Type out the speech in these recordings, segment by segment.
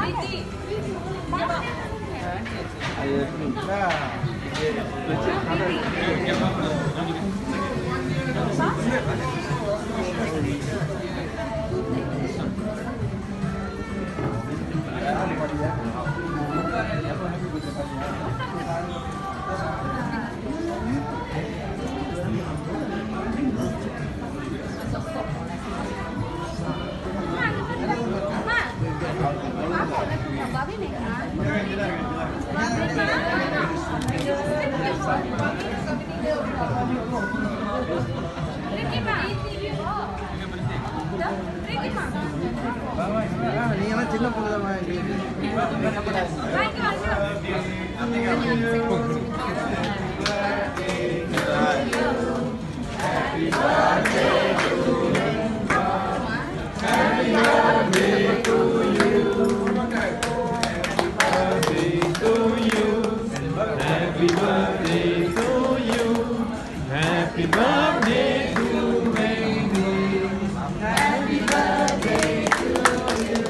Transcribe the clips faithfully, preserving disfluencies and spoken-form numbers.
நீங்க சின்ன பொண்ணு தான் Happy birthday to baby. Happy birthday to you.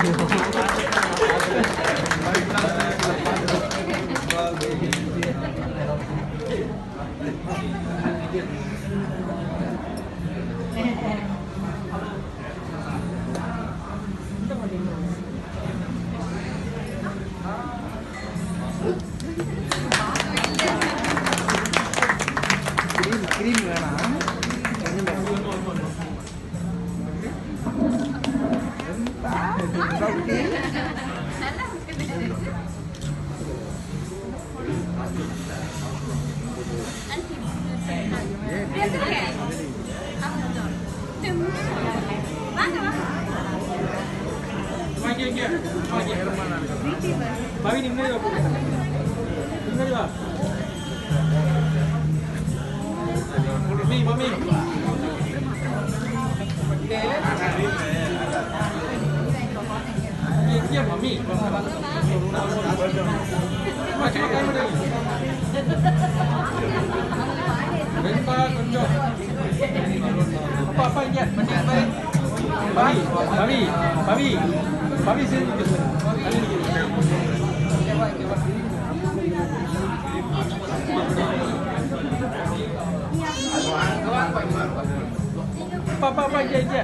Cream வேணாம் Babi ni mana tu? Mana tu? Mami, mami. Ini dia mami. Macam mana kamu ni? Bentar, konjok. Apa apa ini? Babi, babi, babi, babi sini. Babi ni. Apa apa je je.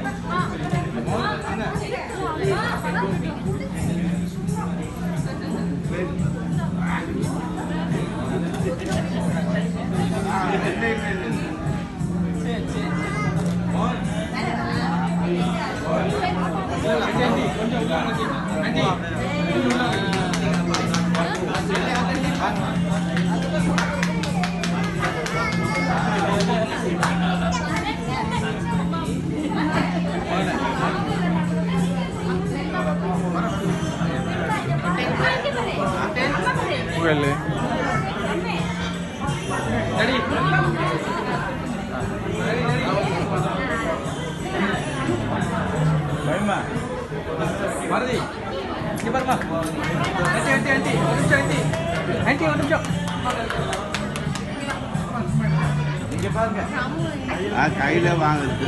Boleh. Dari. Baik mak. Mari. Cepat mak. Nanti nanti nanti. Nanti. Nanti orang jom. இங்க பாருங்க. ஆ கையில வாங்குது.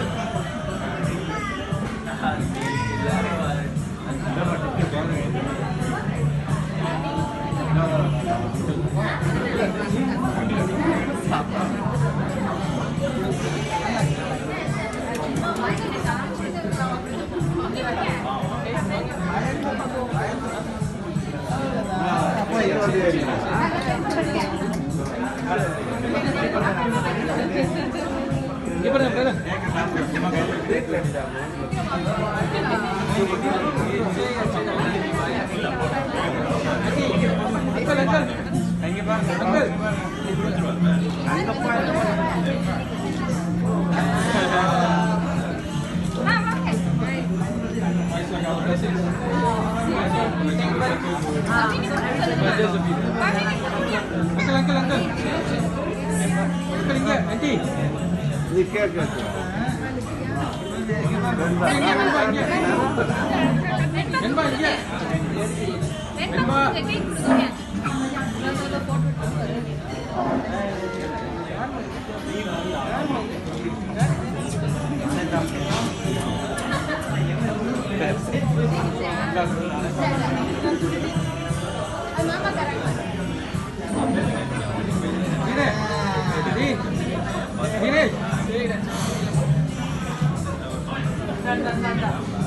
Gimana gimana? Uncle, uncle. இங்க பாருங்க. Uncle. அங்க பாருங்க. Uncle, uncle, uncle. Uncle ingat, nanti. Ni kek ke? Ingat, ingat, ingat. Ingat, ingat. Ingat. Ini. Ini. Dan dan dan.